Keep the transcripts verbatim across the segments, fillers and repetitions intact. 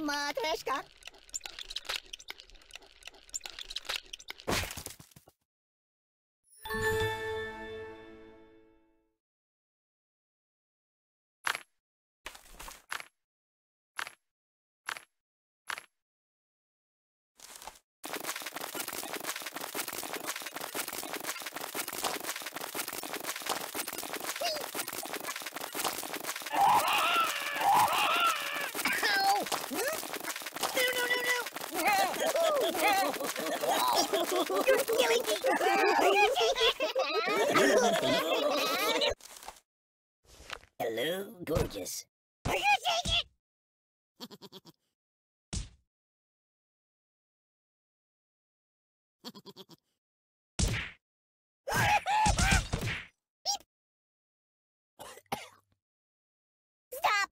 Матрешка. You're killing me! Hello, gorgeous. Are you taking it? Stop!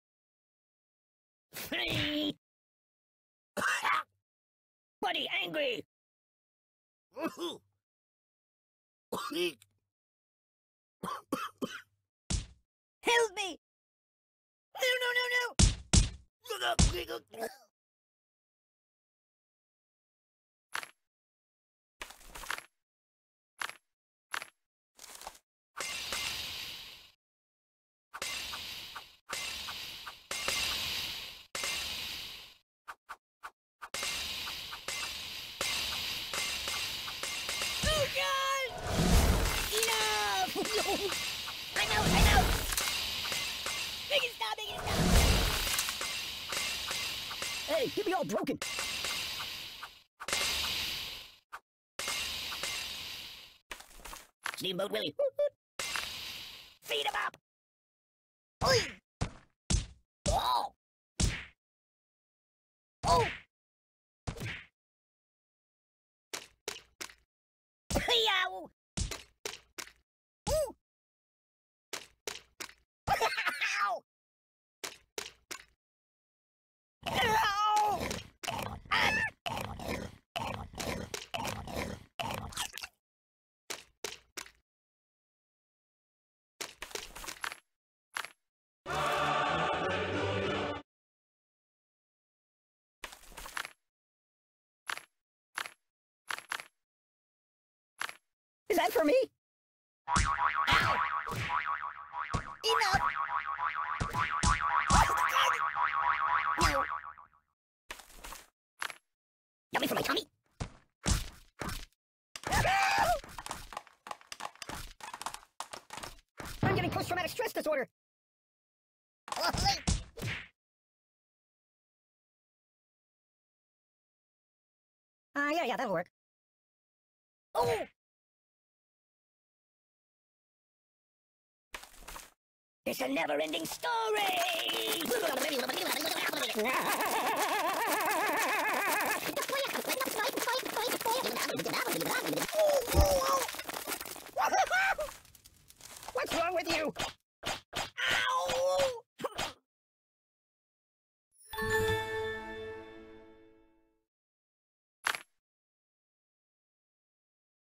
Buddy, angry! Help me! No, no, no, no! Oh, God! Enough! I'm out, I'm out! Make it stop, make it stop! Hey, get me all broken! Steamboat Willie! Feed him up! Oi! Oh! Oh! Yow! Ooh! Ow! Ow! Ah! Is that for me? Ow! Enough! No. Yummy for my tummy! I'm getting post-traumatic stress disorder! Uh, yeah, yeah, that'll work. Oh! It's a never-ending story!